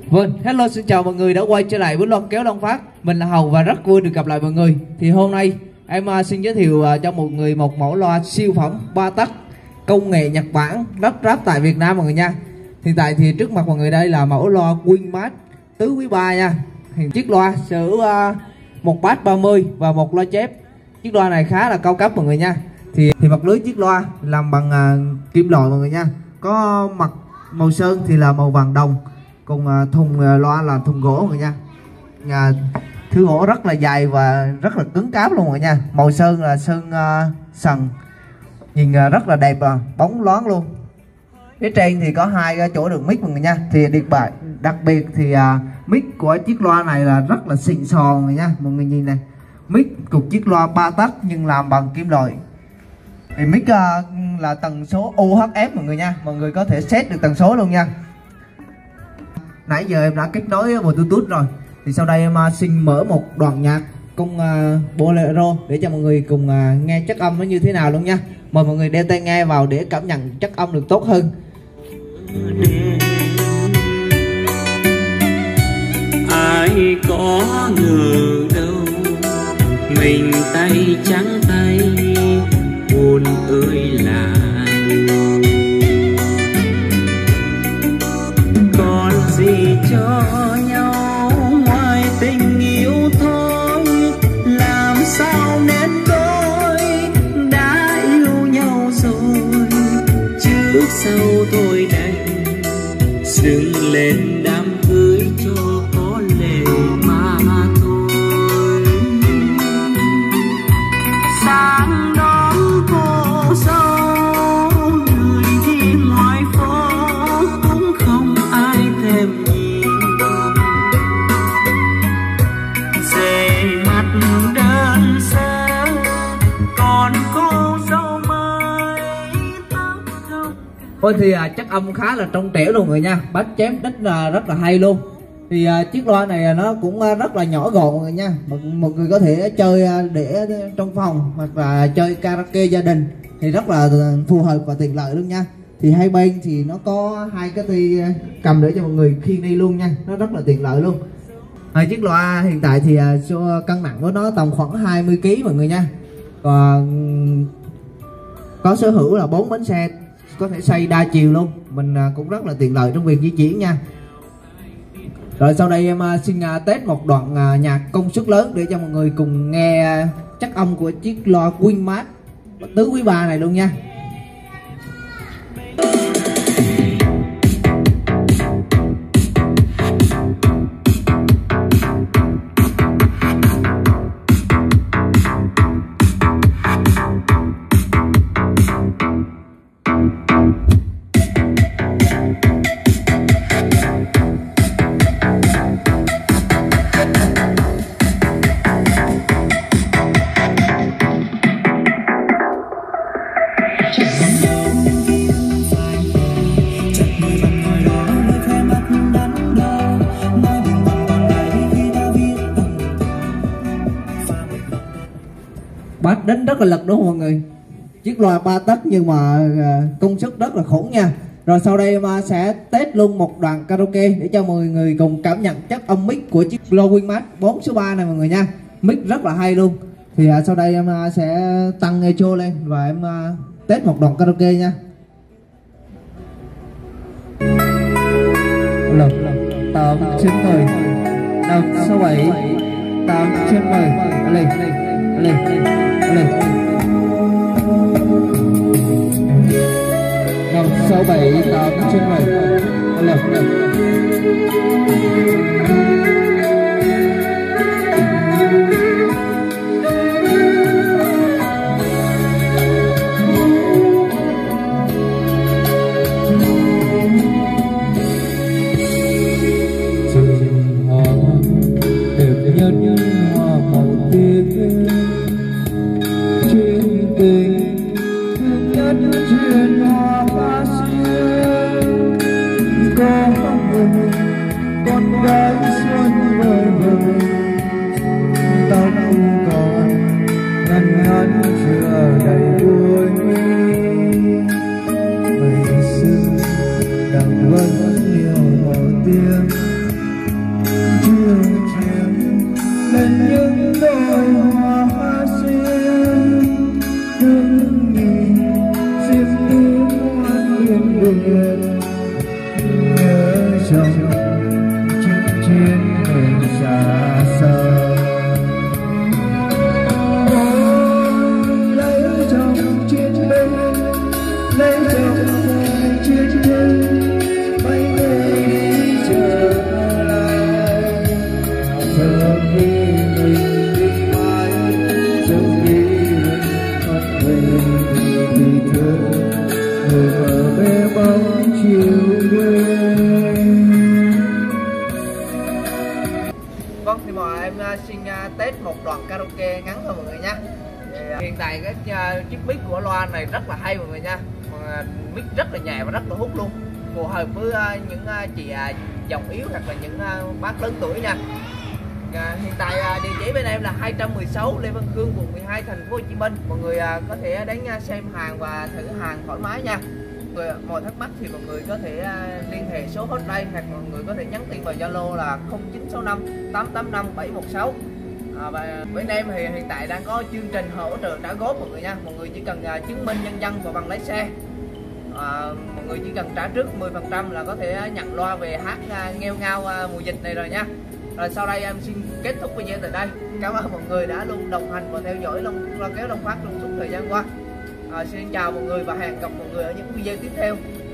Vâng, hello, xin chào mọi người đã quay trở lại với Loan Kéo Loan Phát. Mình là Hầu và rất vui được gặp lại mọi người. Thì hôm nay em xin giới thiệu cho mọi người một mẫu loa siêu phẩm 3 tấc công nghệ Nhật Bản lắp ráp tại Việt Nam mọi người nha. Hiện tại thì trước mặt mọi người đây là mẫu loa Winmate tứ quý 3 nha. Chiếc loa sở hữu một bass 30 và một loa chép. Chiếc loa này khá là cao cấp mọi người nha. Thì mặt lưới chiếc loa làm bằng kim loại mọi người nha. Có mặt màu sơn thì là màu vàng đồng, cùng thùng loa là thùng gỗ mọi người nha. Thứ gỗ rất là dày và rất là cứng cáp luôn mọi người nha. Màu sơn là sơn sần, nhìn rất là đẹp, bóng loáng luôn. Phía trên thì có hai chỗ đường mic mọi người nha. Thì đặc biệt thì mic của chiếc loa này là rất là xịn sò mọi người nha. Mọi người nhìn này, mic của chiếc loa 3 tấc nhưng làm bằng kim loại. Thì mic là tần số UHF mọi người nha. Mọi người có thể set được tần số luôn nha. Nãy giờ em đã kết nối một Bluetooth rồi. Thì sau đây em xin mở một đoạn nhạc cùng bolero để cho mọi người cùng nghe chất âm nó như thế nào luôn nha. Mời mọi người đeo tai nghe vào để cảm nhận chất âm được tốt hơn. Ai có ngờ đâu mình tay trắng tay buồn ơi là còn gì cho nhau ngoài tình yêu thôi. Làm sao nên đôi đã yêu nhau rồi, trước sau thôi đành dừng lên đám cưới cho có lệ mà thôi. Sáng đón cô dâu người đi ngoài phố cũng không ai thèm nhìn. Về mặt đơn sơ còn cô dâu mới tóc không. Ôi thì chất âm khá là trong trẻo luôn người nha. Bass chém đích là rất là hay luôn. Thì chiếc loa này nó cũng rất là nhỏ gọn mọi người nha. Mọi người có thể chơi để trong phòng hoặc là chơi karaoke gia đình thì rất là phù hợp và tiện lợi luôn nha. Thì hai bên thì nó có hai cái tay cầm để cho mọi người khiêng đi luôn nha. Nó rất là tiện lợi luôn. Chiếc loa hiện tại thì cân nặng của nó tầm khoảng 20 kg mọi người nha. Và có sở hữu là 4 bánh xe, có thể xoay đa chiều luôn. Mình cũng rất là tiện lợi trong việc di chuyển nha. Rồi sau đây em xin test một đoạn nhạc công suất lớn để cho mọi người cùng nghe chất âm của chiếc loa Winmate tứ quý 3 này luôn nha. Bass đánh rất là lực đúng không mọi người. Chiếc loa 3 tấc nhưng mà công suất rất là khủng nha. Rồi sau đây em sẽ test luôn một đoạn karaoke để cho mọi người cùng cảm nhận chất âm mic của chiếc loa Winmate 4 số 3 này mọi người nha. Mic rất là hay luôn. Thì sau đây em sẽ tăng echo lên và em test một đoạn karaoke nha. Lực 8 trên 10 5 6 7 8 trên 10 lên lên lên 5 6 7 8 trên 10 lên lên. Con gái xuân vời vợi tóc còn ngăn ngắn chưa đầy đuôi. Ngày xưa đằng vẫn nhiều màu tiếng chồng chinh chiến đường xa xôi. Lấy chồng chiến binh, lấy chồng chiến binh, mấy người đi chờ lại. Giờ khi mình đi mãi, giờ khi mình mất về vì thương người ở về bóng chiều quê. Vâng, thì mọi em xin test một đoạn karaoke ngắn thôi mọi người nha. Hiện tại cái chiếc mic của loa này rất là hay mọi người nha, mic rất là nhẹ và rất là hút luôn, phù hợp với những chị giọng yếu hoặc là những bác lớn tuổi nha. Hiện tại địa chỉ bên em là 216 Lê Văn Khương, quận 12, thành phố Hồ Chí Minh. Mọi người có thể đến xem hàng và thử hàng thoải mái nha. Mọi thắc mắc thì mọi người có thể liên hệ số hotline hoặc mọi người có thể nhắn tin vào Zalo là 0965 885 716. Và bên em thì hiện tại đang có chương trình hỗ trợ trả góp mọi người nha. Mọi người chỉ cần chứng minh nhân dân và bằng lái xe. Mọi người chỉ cần trả trước 10% là có thể nhận loa về hát nghêu ngao mùa dịch này rồi nha. Rồi sau đây em xin kết thúc video tại đây. Cảm ơn mọi người đã luôn đồng hành và theo dõi loa kéo Long Phát trong suốt thời gian qua. Xin chào mọi người và hẹn gặp mọi người ở những video tiếp theo.